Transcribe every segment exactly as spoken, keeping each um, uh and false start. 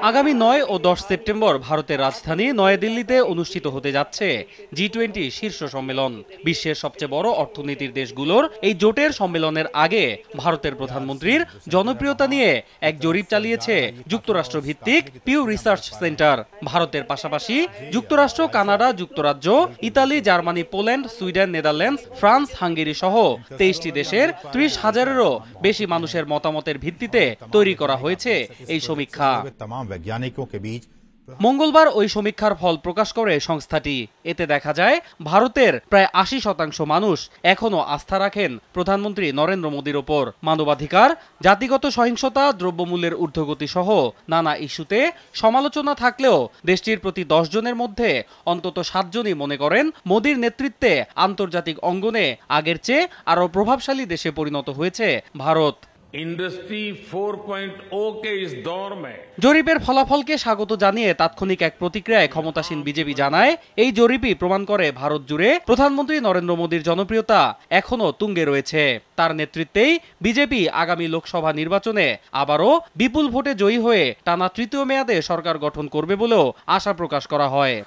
আগামী নয় ও দশ সেপ্টেম্বর ভারতের রাজধানী নয়াদিল্লিতে অনুষ্ঠিত হতে যাচ্ছে জি টোয়েন্টি শীর্ষ সম্মেলন। বিশ্বের সবচেয়ে বড় অর্থনীতির দেশগুলোর এই জোটের সম্মেলনের আগে ভারতের প্রধানমন্ত্রীর জনপ্রিয়তা নিয়ে এক জরিপ চালিয়েছে যুক্তরাষ্ট্র ভিত্তিক পিউ রিসার্চ সেন্টার। ভারতের পাশাপাশি যুক্তরাষ্ট্র, কানাডা, যুক্তরাজ্য, Italy, Germany, Poland, Sweden, Netherlands, France, Hungary সহ তেইশটি দেশের ত্রিশ হাজারেরও বেশি মানুষের মতামতের ভিত্তিতে তৈরি করা হয়েছে এই সমীক্ষা। মঙ্গলবার ওই সমীক্ষার ফল প্রকাশ করে সংস্থাটি। এতে দেখা যায় ভারতের প্রায় আশি শতাংশ মানুষ এখনো আস্থা রাখেন প্রধানমন্ত্রী নরেন্দ্র মোদির ওপর। মানবাধিকার, জাতিগত সহিংসতা, দ্রব্যমূল্যের ঊর্ধ্বগতি সহ নানা ইস্যুতে সমালোচনা থাকলেও দেশটির প্রতি দশ জনের মধ্যে অন্তত সাতজনই মনে করেন মোদির নেতৃত্বে আন্তর্জাতিক অঙ্গনে আগের চেয়ে আরও প্রভাবশালী দেশে পরিণত হয়েছে Bharat. Industry four point O के इस दौर में জরিপের ফলাফলকে স্বাগত জানিয়ে তাৎক্ষণিক এক প্রতিক্রিয়ায় ক্ষমতাসীন বিজেপি জানায়, এই জরিপই প্রমাণ করে ভারত জুড়ে প্রধানমন্ত্রী নরেন্দ্র মোদির জনপ্রিয়তা এখনো তুঙ্গে রয়েছে। তার নেতৃত্বেই বিজেপি আগামী লোকসভা নির্বাচনে আবারও বিপুল ভোটে জয়ী হয়ে টানা তৃতীয় মেয়াদে সরকার গঠন করবে বলেও আশা প্রকাশ করা হয়।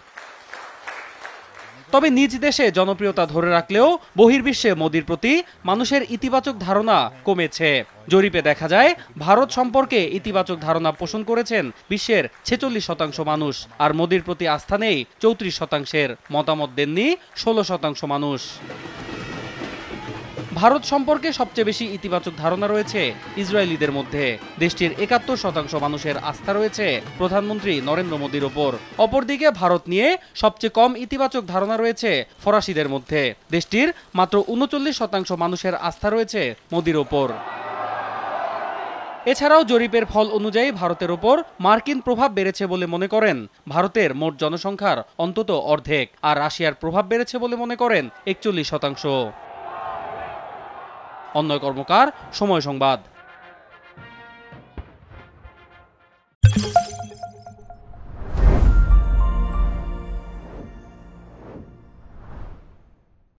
তবে নিজ দেশে জনপ্রিয়তা ধরে রাখলেও বহির্বিশ্বে মোদির প্রতি মানুষের ইতিবাচক ধারণা কমেছে। জরিপে দেখা যায় ভারত সম্পর্কে ইতিবাচক ধারণা পোষণ করেছেন বিশ্বের ছেচল্লিশ শতাংশ মানুষ, আর মোদির প্রতি আস্থা নেই চৌত্রিশ শতাংশের। মতামত দেননি ষোলো শতাংশ মানুষ। ভারত সম্পর্কে সবচেয়ে বেশি ইতিবাচক ধারণা রয়েছে ইসরায়েলিদের মধ্যে। দেশটির একাত্তর শতাংশ মানুষের আস্থা রয়েছে প্রধানমন্ত্রী নরেন্দ্র মোদির ওপর। অপরদিকে ভারত নিয়ে সবচেয়ে কম ইতিবাচক ধারণা রয়েছে ফরাসিদের মধ্যে। দেশটির মাত্র উনচল্লিশ শতাংশ মানুষের আস্থা রয়েছে মোদির ওপর। এছাড়াও জরিপের ফল অনুযায়ী ভারতের ওপর মার্কিন প্রভাব বেড়েছে বলে মনে করেন ভারতের মোট জনসংখ্যার অন্তত অর্ধেক, আর রাশিয়ার প্রভাব বেড়েছে বলে মনে করেন একচল্লিশ শতাংশ। অন্যয় কর্মকার, সময় সংবাদ।